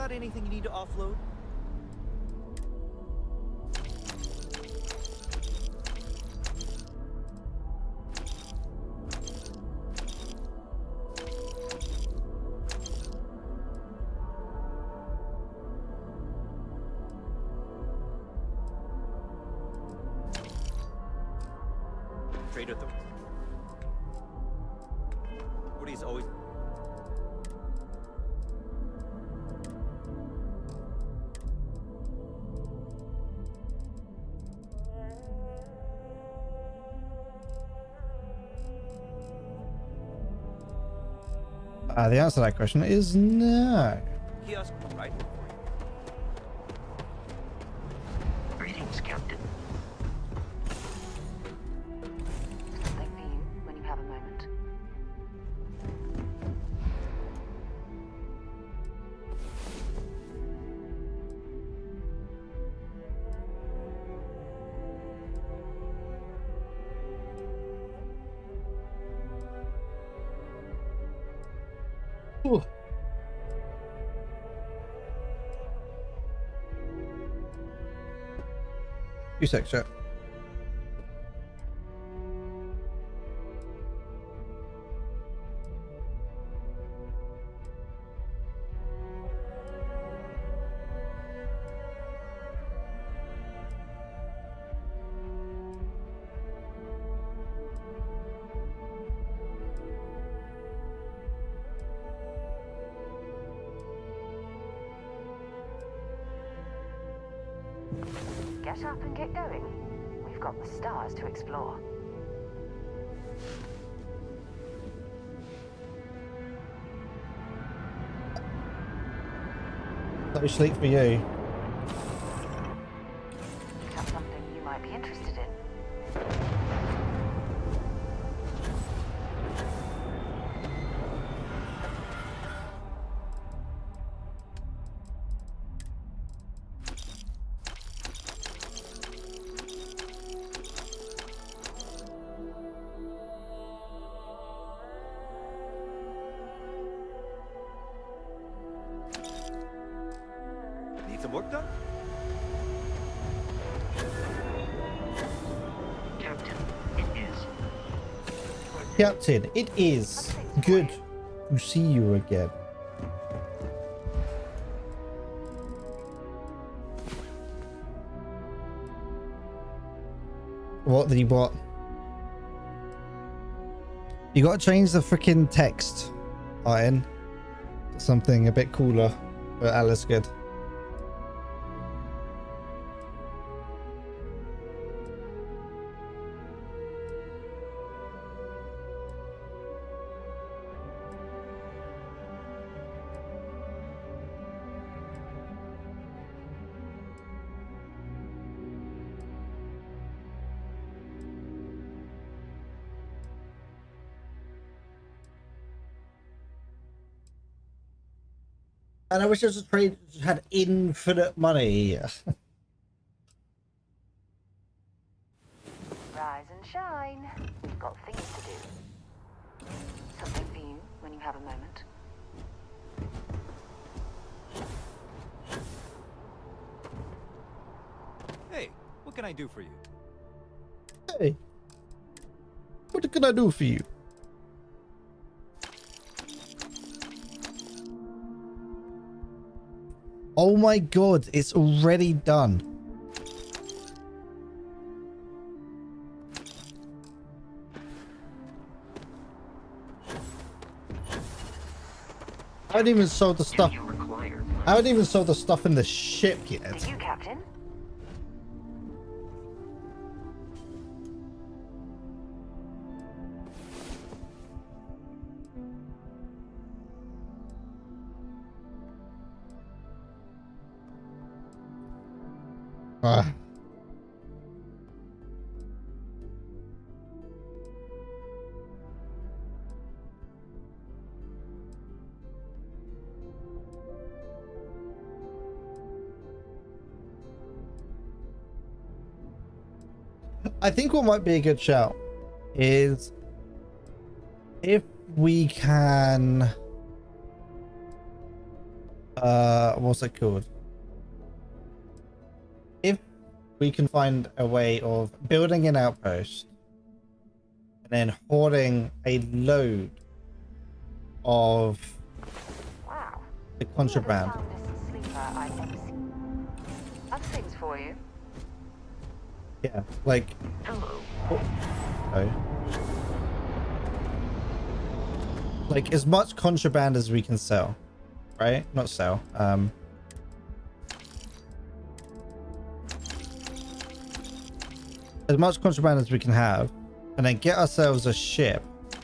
Got anything you need to offload? Trade with them. Woody's always... The answer to that question is no. Kiosk right before you. Greetings, Captain. Something for you when you have a moment. Ooh. Few secs, chat. Get up and get going. We've got the stars to explore. No sleep for you. That's something you might be interested in. Need some work done? Captain, it is. Captain, it is good to see you again. What did he what? You gotta change the freaking text, Iron. Something a bit cooler, but Alice good. And I wish this trade had infinite money. Rise and shine. We've got things to do. Something for you when you have a moment. Hey, what can I do for you? Hey, what can I do for you? Oh my god, it's already done. I haven't even sold the stuff. I haven't even sold the stuff in the ship yet. For you, Captain. I think what might be a good shout is if we can what's it called? If we can find a way of building an outpost and then hoarding a load of Wow. the contraband. You're the soundest sleeper I've ever seen. Other things for you. Yeah, like Hello. oh. Like as much contraband as we can sell, right? Not sell. As much contraband as we can have, and then get ourselves a ship.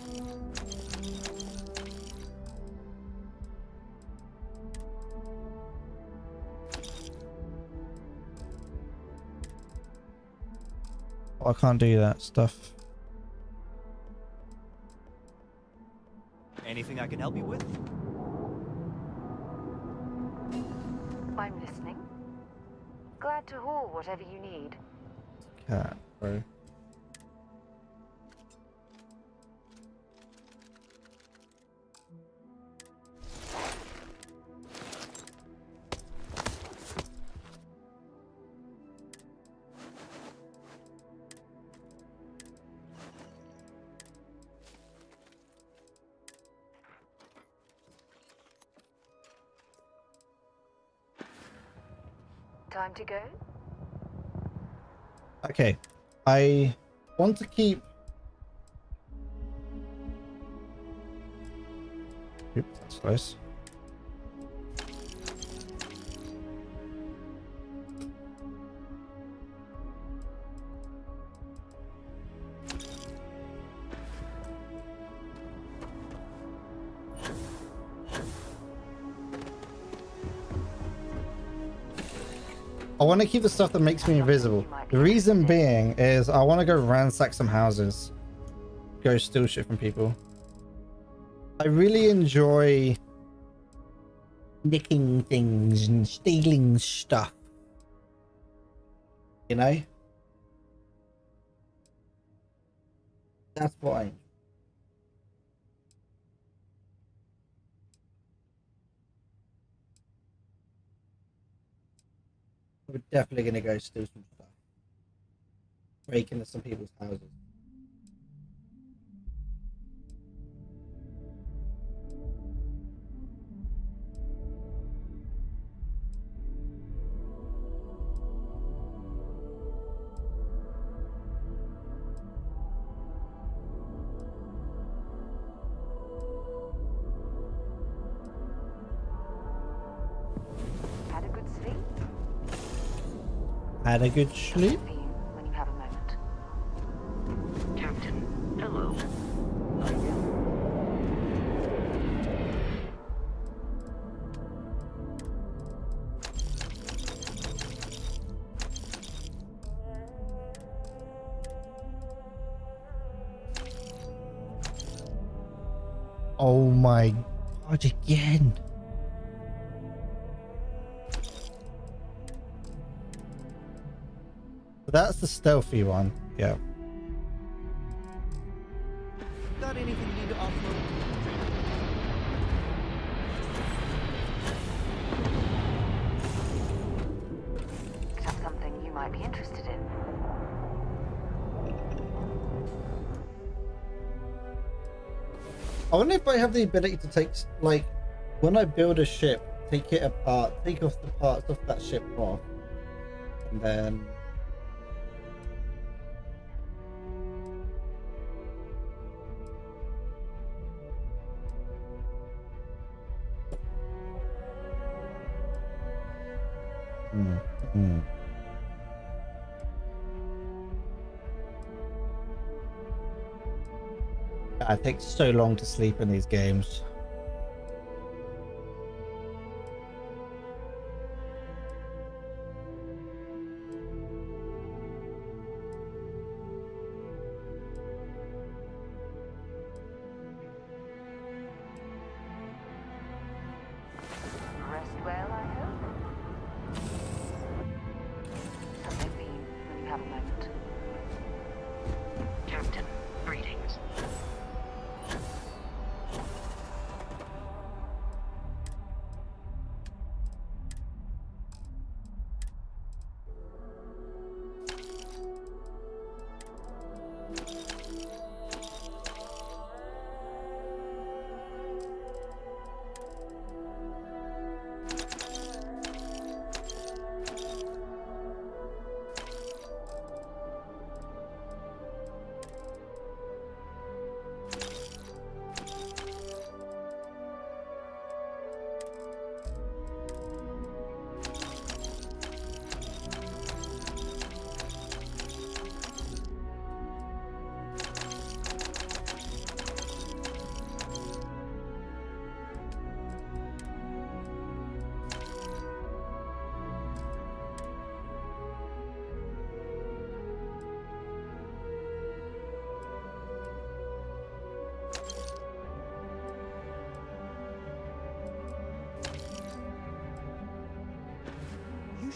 Oh, I can't do that stuff. Anything I can help you with? I'm listening. Glad to haul whatever you need. Cat, bro. Time to go? Okay, I want to keep. Oops, that's close. I want to keep the stuff that makes me invisible. The reason being is I want to go ransack some houses. Go steal shit from people. I really enjoy nicking things and stealing stuff. You know? That's what I enjoy. We're definitely going to go steal some stuff. Break into some people's houses. Had a good sleep? Had a good sleep. Convene when you have a moment. Captain, hello. Oh my god, again. That's the stealthy one. Yeah. Got anything you need to offload? Is that something you might be interested in? I wonder if I have the ability to take, like, when I build a ship, take it apart, take off the parts of that ship off, and then... It takes so long to sleep in these games. Rest well, I hope. Convene when you have a moment. Captain, greetings.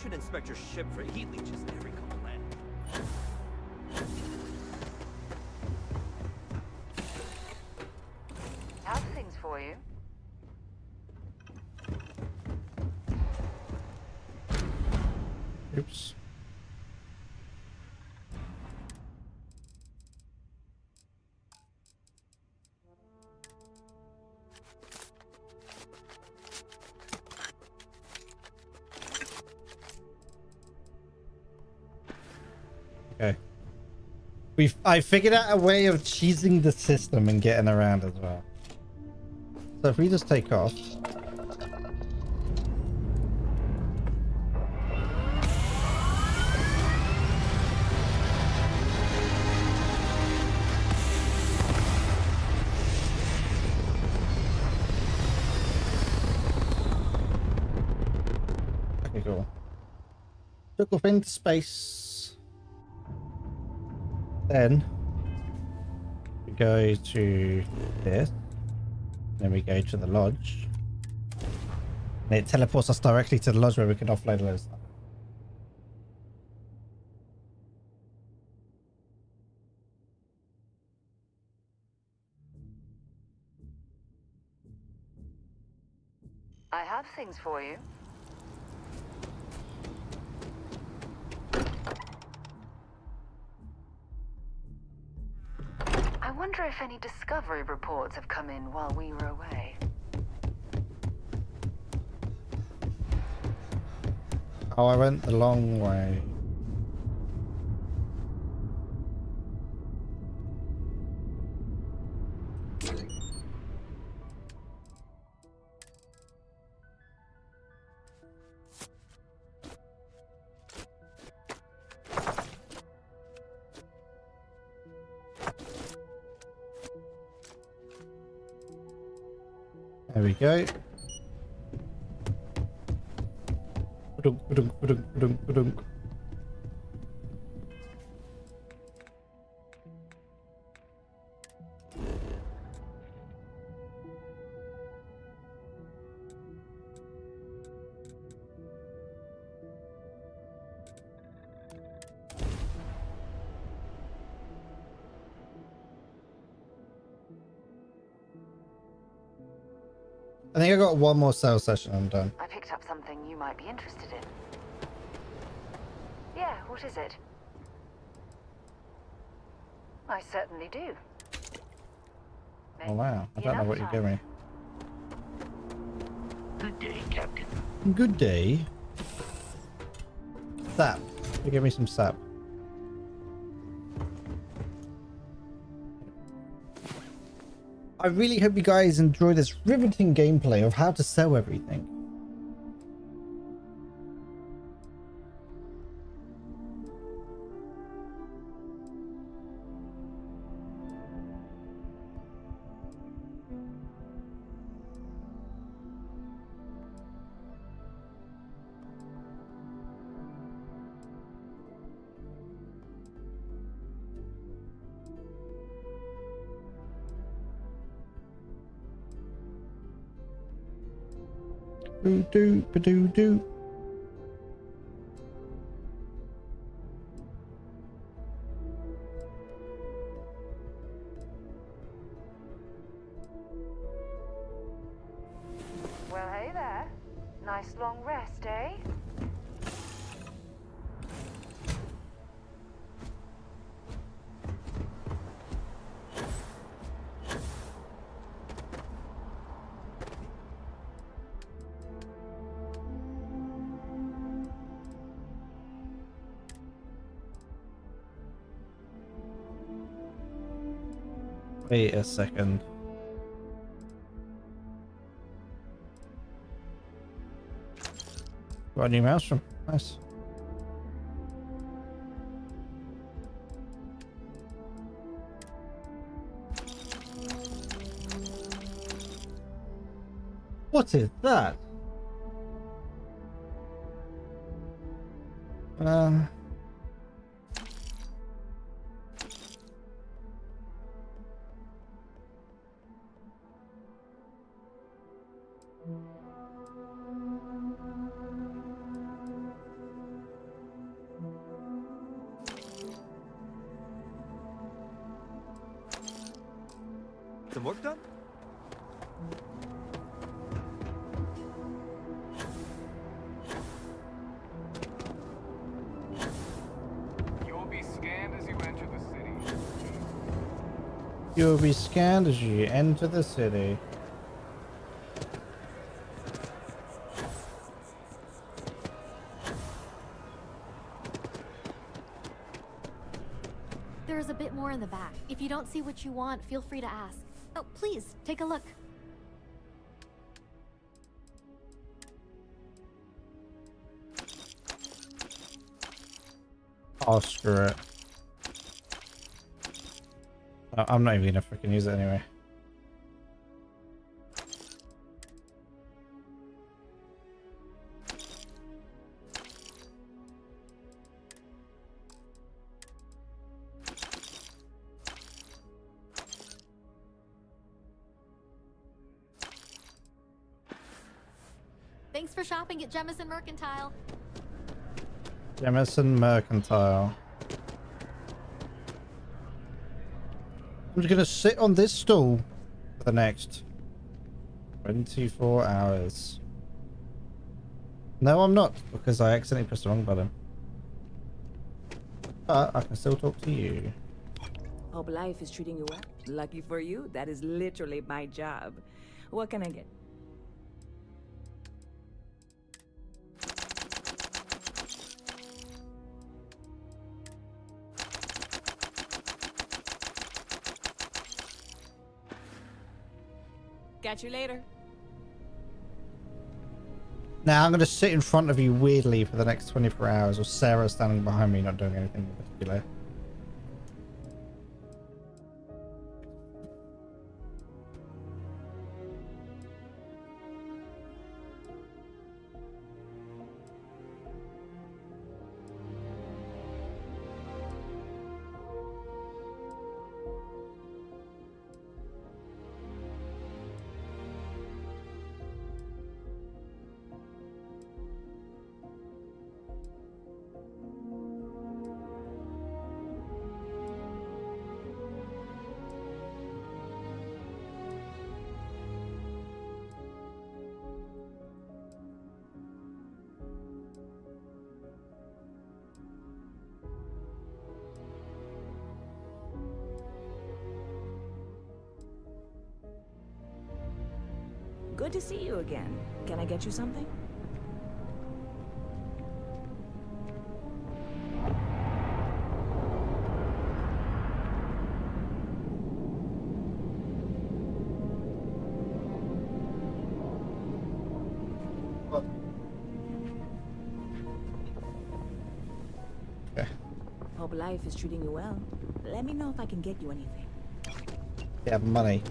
should inspect your ship for heat leeches every couple land. Have things for you. Oops. Okay. I figured out a way of cheesing the system and getting around as well. So if we just take off. Okay, cool. Took off into space. Then we go to this. Then we go to the lodge. And it teleports us directly to the lodge where we can offload a load of stuff. I have things for you. I wonder if any discovery reports have come in while we were away. Oh, I went the long way. There we go. Ba-dunk, ba-dunk, ba-dunk, ba-dunk, ba-dunk. I think I got one more sales session. I'm done. I picked up something you might be interested in. Yeah, what is it? I certainly do. Oh wow, I don't know what you're doing. Good day, Captain. Good day. Sap. Give me some sap. I really hope you guys enjoy this riveting gameplay of how to sell everything. Doo doo ba doo doo. Well, hey there. Nice long rest, eh? Wait a second. Got a new mouse from. Nice. What is that? some work done? You'll be scanned as you enter the city. You'll be scanned as you enter the city. There's a bit more in the back. If you don't see what you want, feel free to ask. Oh, please, take a look. Oh, screw it. I'm not even gonna freaking use it anyway. Thanks for shopping at Jemison Mercantile. Jemison Mercantile. I'm just gonna sit on this stool for the next 24 hours. No, I'm not, because I accidentally pressed the wrong button. But I can still talk to you. Hope life is treating you well. Lucky for you, that is literally my job. What can I get? Catch you later. Now I'm going to sit in front of you weirdly for the next 24 hours, or Sarah standing behind me not doing anything in particular. Good to see you again. Can I get you something? Okay. Hope life is treating you well. Let me know if I can get you anything. Yeah, money.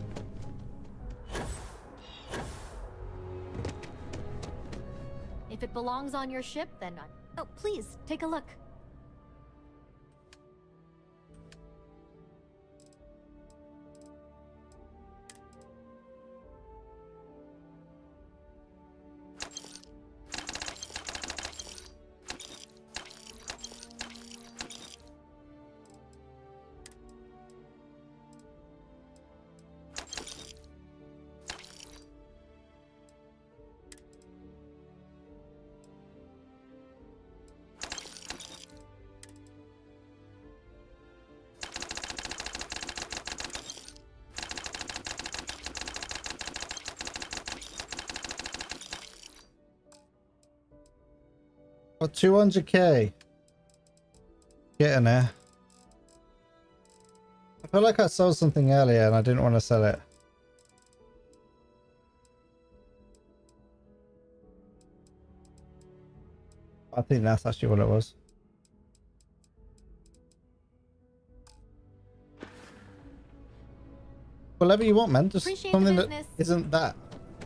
If it belongs on your ship, then not. Oh, please, take a look. For 200k. Getting there. I feel like I sold something earlier and I didn't want to sell it. I think that's actually what it was. Whatever you want, man. Just Appreciate something the that business. isn't that.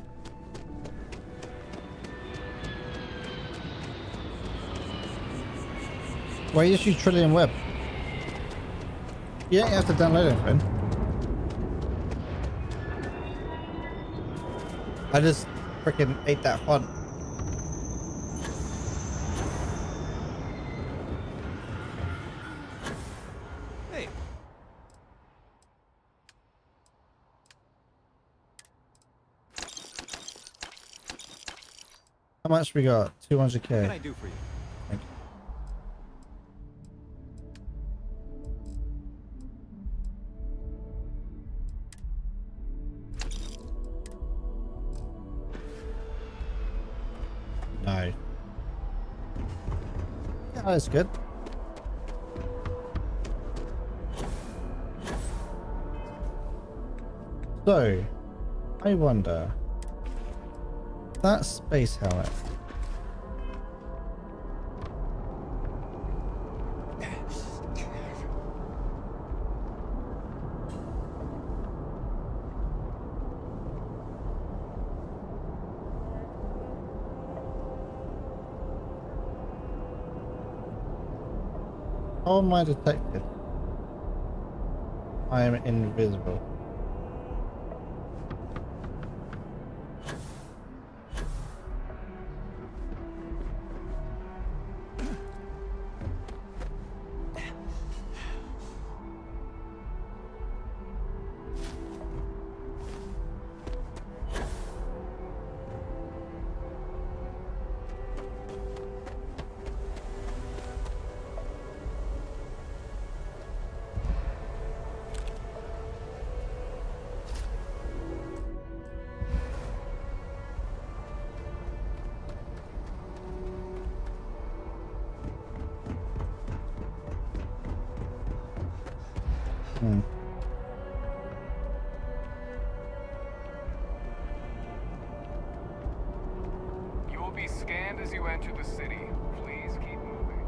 Why you just use Trillium Web? Yeah, you have to download it, friend. I just freaking ate that font. Hey, How much we got? What can I 200k. do for you? Thank you. No. Yeah, that's good. So, I wonder, that space helmet. How am I detected? I am invisible. Hmm. You will be scanned as you enter the city. Please keep moving.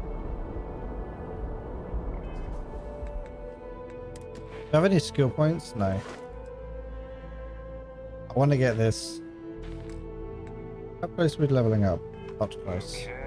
Do you have any skill points? No. I want to get this. How close are we leveling up? Not close. Okay.